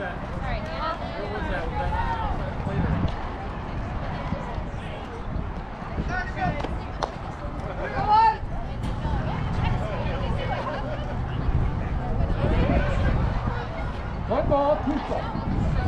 One ball, 2 strikes.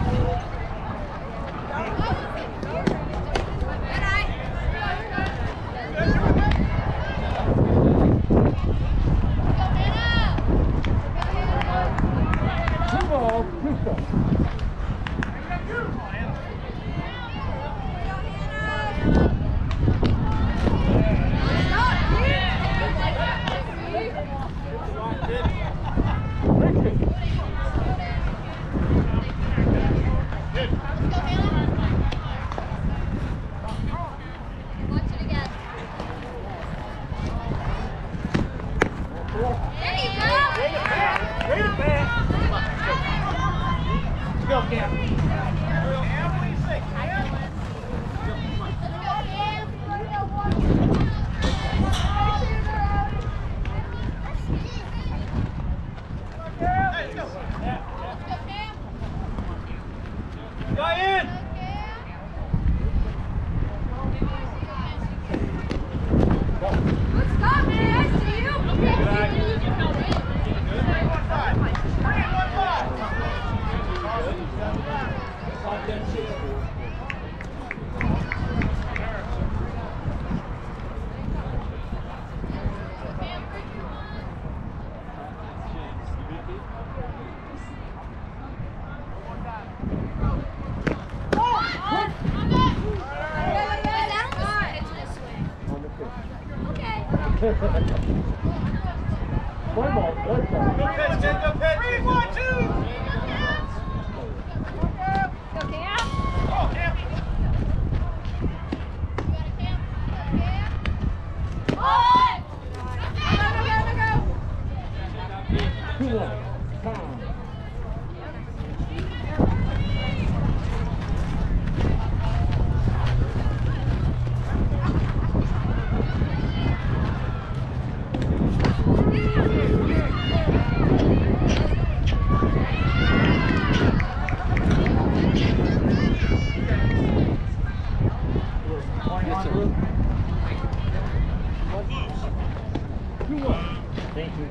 One ball, 1 strike. Good pitch, Jen, good pitch. 3, 1, 2. Go, Cam. Oh, Cam. Go, 2-1. Time. Thank you.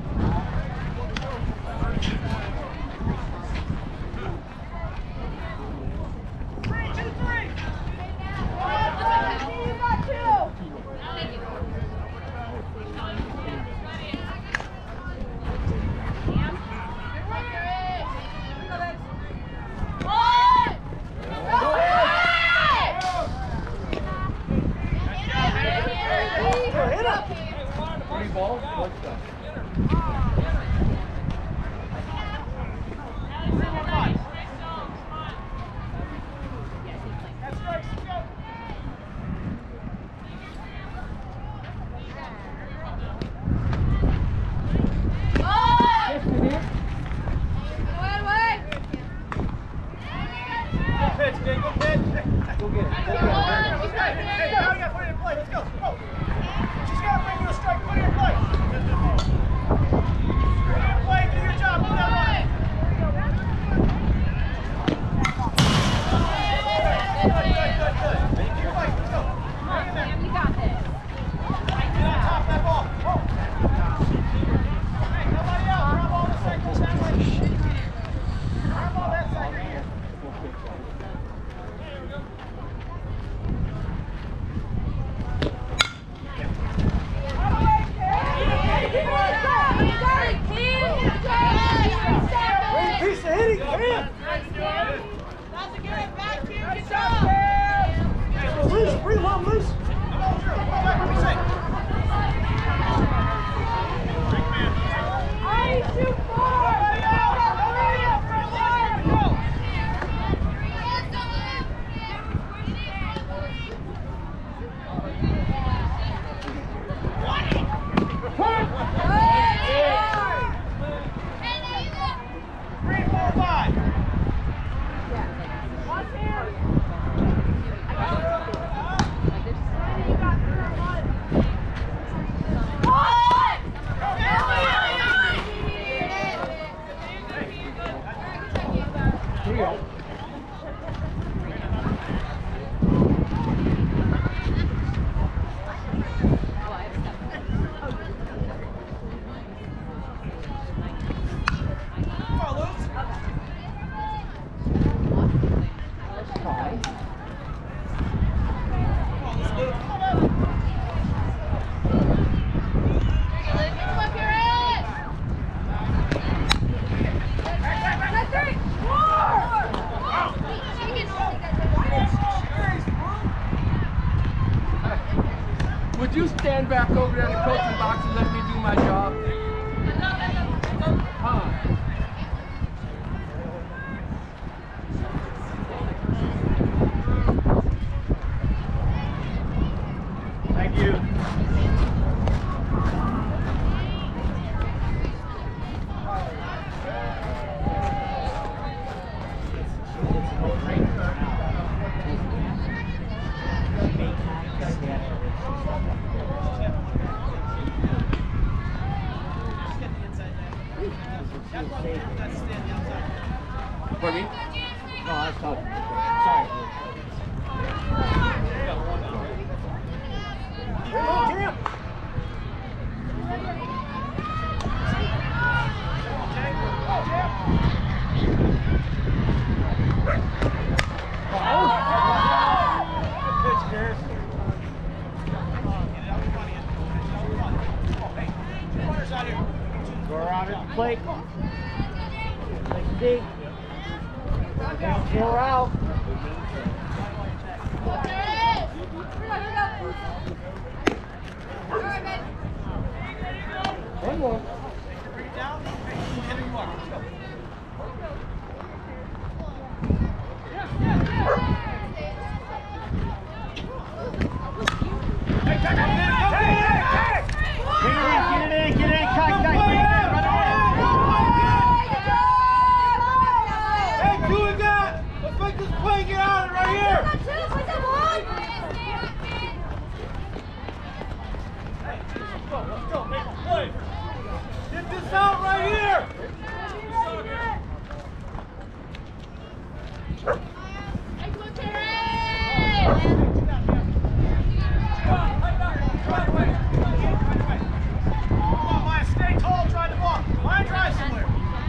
Cam. 3-0. Would you stand back over there in the coaching box and let me do my job? Thank you. For me? No, I was talking. Sorry. Go around at the plate. Take a deep. Don't throw out. One more. Get in, cut, Hey, doing that! Let's make this play get out of it right here! Let's go, make a play! Get this out right here! Come on, Maya, stay tall, drive the ball. Maya, drive somewhere.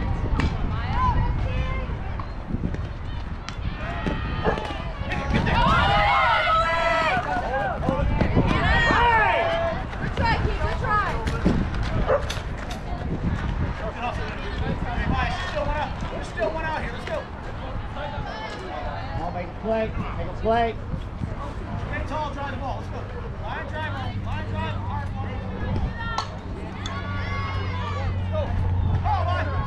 Play, make a play. Stay tall, drive the ball. Let's go. Line drive, hard ball. Let's go. Oh,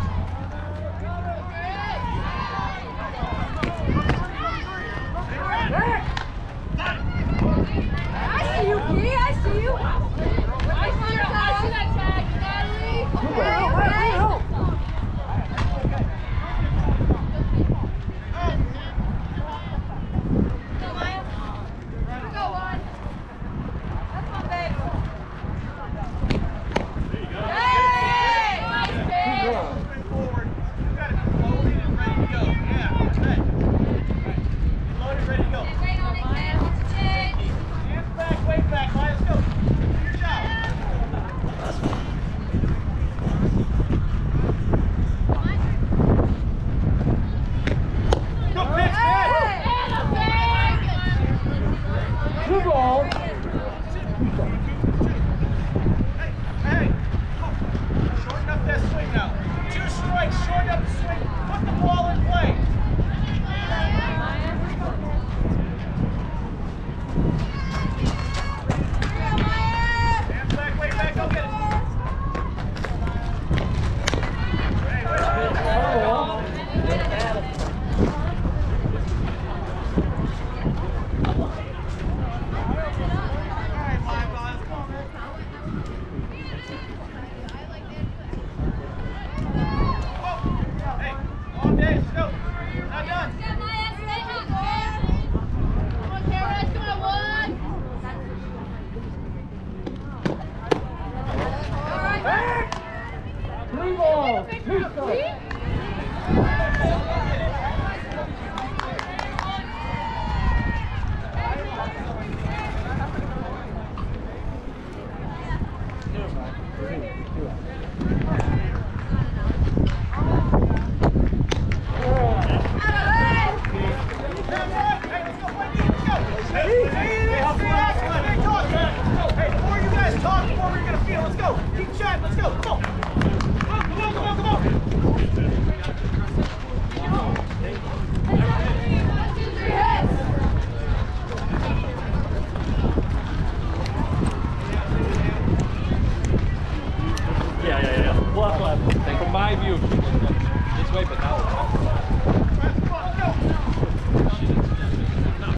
I see you, P. I see you. I see that tag, Natalie. Go, Maya. Go, one. That's one, babe. let's go. Come on. Come on. Yeah. Left. From my view, this way, but now.